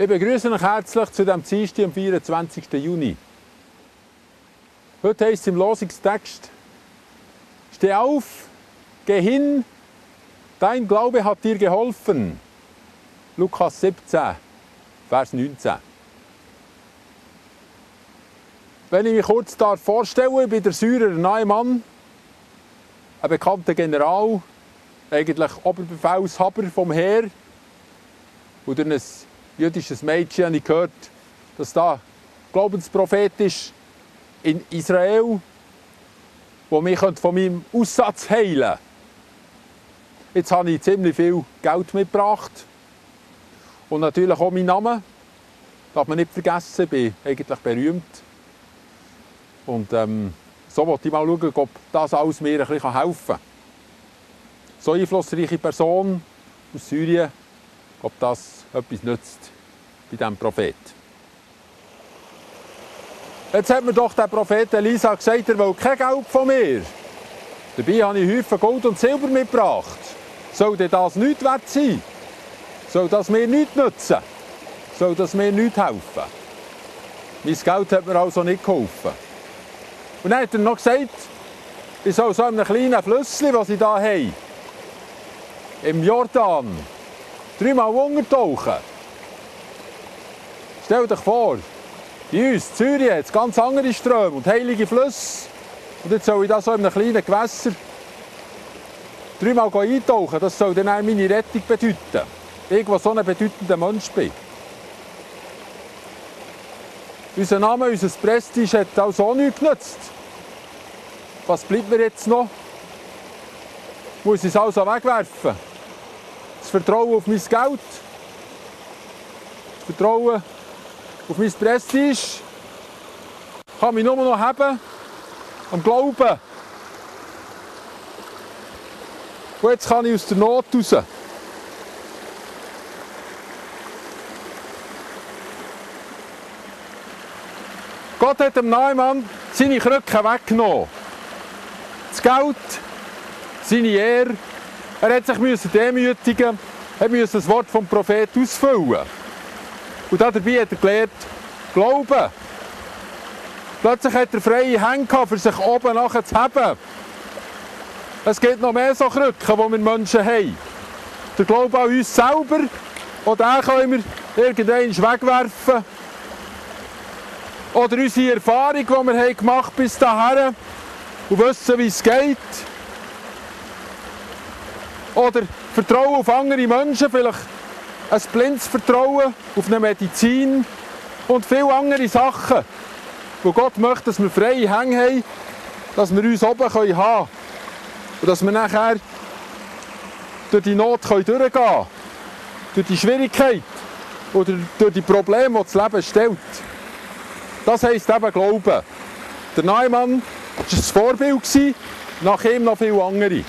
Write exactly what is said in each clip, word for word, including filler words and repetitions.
Ich begrüße euch herzlich zu diesem Dienstag am vierundzwanzigsten Juni. Heute heisst es im Losungstext: Steh auf, geh hin, dein Glaube hat dir geholfen. Lukas siebzehn, Vers neunzehn. Wenn ich mich kurz vorstelle, ich bin der Syrer Naaman, ein bekannter General, eigentlich Oberbefehlshaber vom Heer. Und durch ein jüdisches Mädchen habe ich gehört, dass da Glaubensprophet ist in Israel, der mich von meinem Aussatz heilen könnte. Jetzt habe ich ziemlich viel Geld mitgebracht. Und natürlich auch meinen Namen. Darf man nicht vergessen, ich bin eigentlich berühmt. Und ähm, so wollte ich mal schauen, ob das alles mir ein bisschen helfen kann. So eine einflussreiche Person aus Syrien, ob das etwas nützt bei diesem Prophet. Jetzt hat mir doch der Prophet Elisa gesagt, er will kein Geld von mir. Dabei habe ich Häufen Gold und Silber mitgebracht. Soll denn das nichts wert sein? Soll das mir nichts nützen? Soll das mir nichts helfen? Mein Geld hat mir also nicht geholfen. Und dann hat er noch gesagt, ich soll so in einem kleinen Flüsschen, das ich hier habe, im Jordan, dreimal untertauchen. Stell dir vor, bei uns, in Syrien, hat es ganz andere Ströme und heilige Flüsse. Und jetzt soll ich da so in einem kleinen Gewässer dreimal eintauchen. Das soll dann auch meine Rettung bedeuten. Ich, der so ein bedeutender Mensch bin. Unser Name, unser Prestige hat also auch nichts genützt. Was bleibt mir jetzt noch? Muss ich es also wegwerfen? Das Vertrauen auf mein Geld? Das Vertrauen auf mein Prestige? Kann mich nur noch haben am Glauben. Und jetzt kann ich aus der Not raus. Gott hat dem Naaman seine Krücke weggenommen. Das Geld, seine Ehre. Er hat sich demütigen, er musste das Wort vom Propheten ausfüllen. Und dabei hat er gelernt, Glauben. Plötzlich hat er freie Hände gehabt, für sich oben nachher zu haben. Es gibt noch mehr so Krücken, die wir Menschen haben. Der Glaube an uns selber, auch den können wir irgendwann wegwerfen. Oder unsere Erfahrung, die wir gemacht haben bis dahin und wissen, wie es geht. Oder Vertrauen auf andere Menschen, vielleicht ein blindes Vertrauen auf eine Medizin und viele andere Sachen, wo Gott möchte, dass wir freie Hände haben, dass wir uns oben haben können und dass wir nachher durch die Not durchgehen können, durch die Schwierigkeit oder durch die Probleme, die das Leben stellt. Das heisst eben Glauben. Der Naaman war ein Vorbild, nach ihm noch viele andere.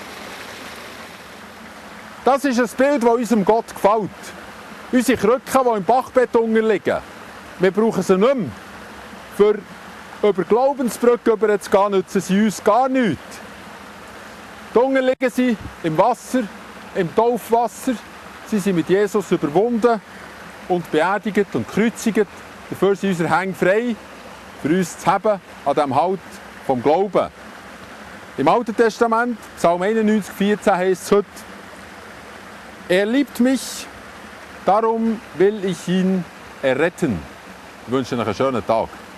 Das ist ein Bild, das unserem Gott gefällt. Unsere Krücken, die im Bachbett liegen. Wir brauchen sie nicht mehr. Für über Glaubensbrücke über zu gehen, nützen sie uns gar nichts. Unten liegen sie im Wasser, im Taufwasser. Sie sind mit Jesus überwunden und beerdigt und gekreuzigt. Dafür sind unsere Hände frei, für uns zu haben an diesem Halt vom Glauben. Im Alten Testament, Psalm einundneunzig, vierzehn, heisst es heute: Er liebt mich, darum will ich ihn erretten. Ich wünsche euch einen schönen Tag.